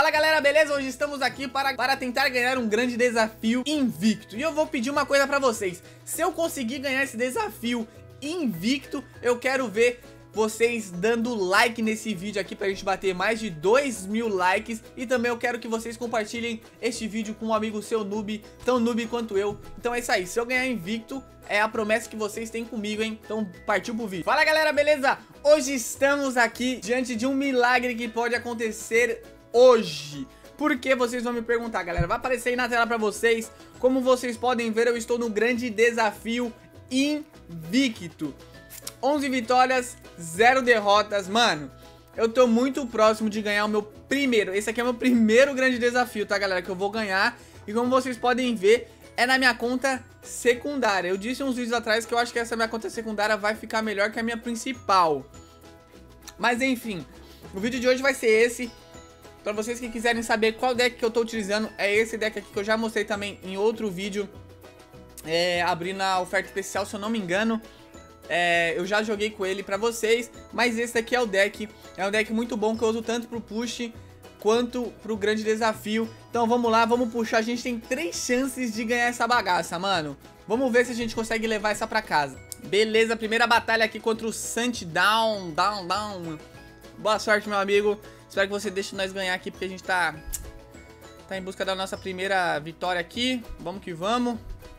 Fala galera, beleza? Hoje estamos aqui para tentar ganhar um grande desafio invicto. E eu vou pedir uma coisa pra vocês. Se eu conseguir ganhar esse desafio invicto, eu quero ver vocês dando like nesse vídeo aqui pra gente bater mais de 2.000 likes. E também eu quero que vocês compartilhem este vídeo com um amigo seu noob, tão noob quanto eu. Então é isso aí, se eu ganhar invicto, é a promessa que vocês têm comigo, hein? Então partiu pro vídeo. Fala galera, beleza? Hoje estamos aqui diante de um milagre que pode acontecer hoje. Por que vocês vão me perguntar, galera? Vai aparecer aí na tela pra vocês. Como vocês podem ver, eu estou no grande desafio invicto. 11 vitórias, 0 derrotas. Mano, eu tô muito próximo de ganhar o meu primeiro. Esse aqui é o meu primeiro grande desafio, tá, galera? Que eu vou ganhar. E como vocês podem ver, é na minha conta secundária. Eu disse uns vídeos atrás que eu acho que essa minha conta secundária vai ficar melhor que a minha principal. Mas enfim, o vídeo de hoje vai ser esse. Pra vocês que quiserem saber qual deck que eu tô utilizando, é esse deck aqui que eu já mostrei também em outro vídeo. Abrindo a oferta especial, se eu não me engano. Eu já joguei com ele pra vocês, mas esse daqui é o deck. É um deck muito bom que eu uso tanto pro push quanto pro grande desafio. Então vamos lá, vamos puxar. A gente tem 3 chances de ganhar essa bagaça, mano. Vamos ver se a gente consegue levar essa pra casa. Beleza, primeira batalha aqui contra o Sundown. Boa sorte, meu amigo. Espero que você deixe nós ganhar aqui, porque a gente tá em busca da nossa primeira vitória aqui. Vamos que vamos.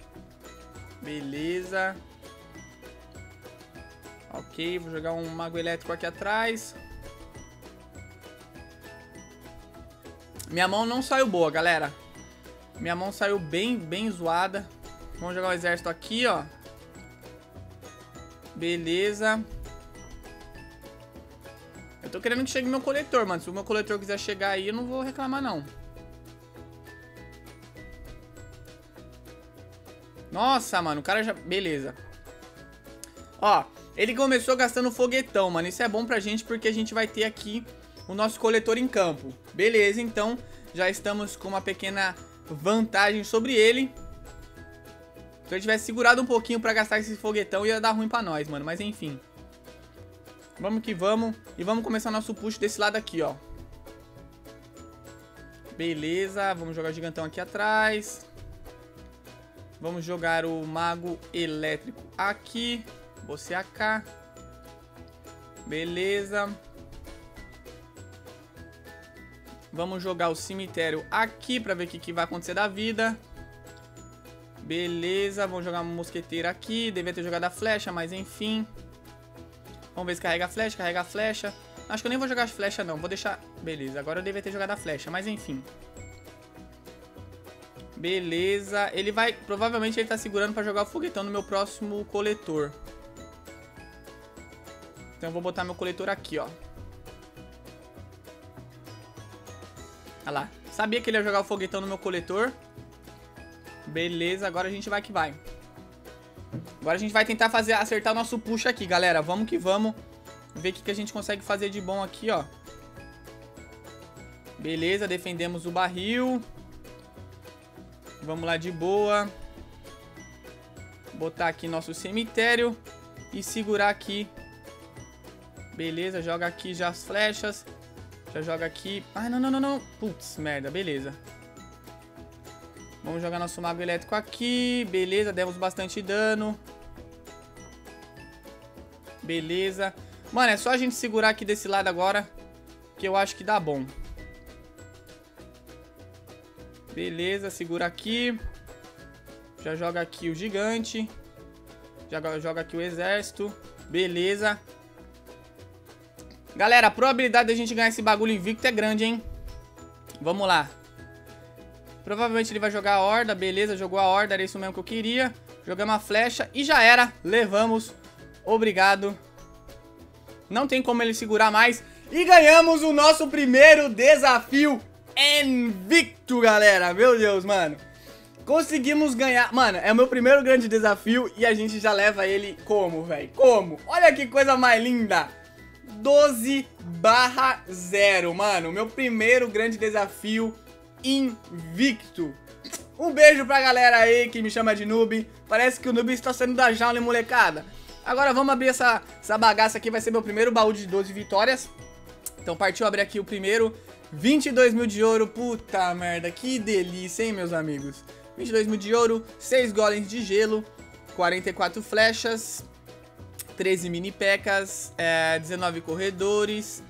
Beleza. Ok, vou jogar um mago elétrico aqui atrás. Minha mão não saiu boa, galera. Minha mão saiu bem zoada. Vamos jogar o exército aqui, ó. Beleza. Eu tô querendo que chegue meu coletor, mano. Se o meu coletor quiser chegar aí, eu não vou reclamar, não. Nossa, mano, o cara já... Beleza. Ó, ele começou gastando foguetão, mano. Isso é bom pra gente porque a gente vai ter aqui o nosso coletor em campo. Beleza, então já estamos com uma pequena vantagem sobre ele. Se ele tivesse segurado um pouquinho pra gastar esse foguetão, ia dar ruim pra nós, mano. Mas enfim. Vamos que vamos. E vamos começar nosso push desse lado aqui, ó. Beleza, vamos jogar o gigantão aqui atrás. Vamos jogar o mago elétrico aqui. Você AK. Beleza. Vamos jogar o cemitério aqui pra ver o que vai acontecer da vida. Beleza, vamos jogar uma mosqueteira aqui. Devia ter jogado a flecha, mas enfim. Vamos ver se carrega a flecha, Acho que eu nem vou jogar a flecha não, vou deixar... Beleza, agora eu devia ter jogado a flecha, mas enfim. Beleza, ele vai... Provavelmente ele tá segurando pra jogar o foguetão no meu próximo coletor. Então eu vou botar meu coletor aqui, ó. Olha lá, sabia que ele ia jogar o foguetão no meu coletor. Beleza, agora a gente vai que vai. Agora a gente vai tentar acertar o nosso push aqui, galera. Vamos que vamos. Ver o que a gente consegue fazer de bom aqui, ó. Beleza, defendemos o barril. Vamos lá de boa. Botar aqui nosso cemitério. E segurar aqui. Beleza, joga aqui já as flechas. Já joga aqui. Ai, não. Putz, merda, beleza. Vamos jogar nosso mago elétrico aqui. Beleza, demos bastante dano. Beleza. Mano, é só a gente segurar aqui desse lado agora, que eu acho que dá bom. Beleza, segura aqui. Já joga aqui o gigante. Já joga aqui o exército. Beleza. Galera, a probabilidade da gente ganhar esse bagulho invicto é grande, hein? Vamos lá. Provavelmente ele vai jogar a horda, beleza, jogou a horda, era isso mesmo que eu queria. Jogamos a flecha e já era, levamos, obrigado. Não tem como ele segurar mais. E ganhamos o nosso primeiro desafio invicto, galera. Meu Deus, mano. Conseguimos ganhar, mano, é o meu primeiro grande desafio e a gente já leva ele como, velho? Como? Olha que coisa mais linda. 12/0, mano, meu primeiro grande desafio invicto. Um beijo pra galera aí que me chama de noob. Parece que o noob está saindo da jaula, hein, molecada. Agora vamos abrir essa bagaça aqui. Vai ser meu primeiro baú de 12 vitórias. Então partiu abrir aqui o primeiro. 22 mil de ouro, puta merda, que delícia, hein, meus amigos. 22 mil de ouro, 6 golems de gelo, 44 flechas, 13 mini pecas, 19 corredores,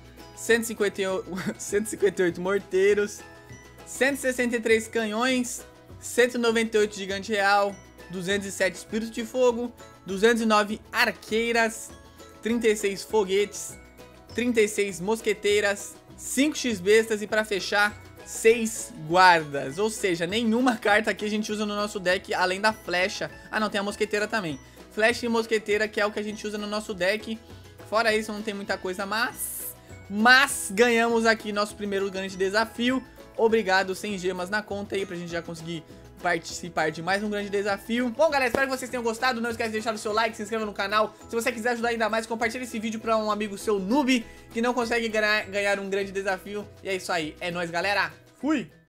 158 morteiros, 163 canhões, 198 gigante real, 207 espíritos de fogo, 209 arqueiras, 36 foguetes, 36 mosqueteiras, 5 x-bestas e pra fechar 6 guardas. Ou seja, nenhuma carta aqui a gente usa no nosso deck além da flecha. Ah não, tem a mosqueteira também. Flecha e mosqueteira, que é o que a gente usa no nosso deck. Fora isso não tem muita coisa, mas ganhamos aqui nosso primeiro grande desafio. Obrigado, 100 gemas na conta aí pra gente já conseguir participar de mais um grande desafio. Bom, galera, espero que vocês tenham gostado. Não esquece de deixar o seu like, se inscreva no canal. Se você quiser ajudar ainda mais, compartilhe esse vídeo pra um amigo seu noob que não consegue ganhar um grande desafio. E é isso aí, é nóis, galera. Fui!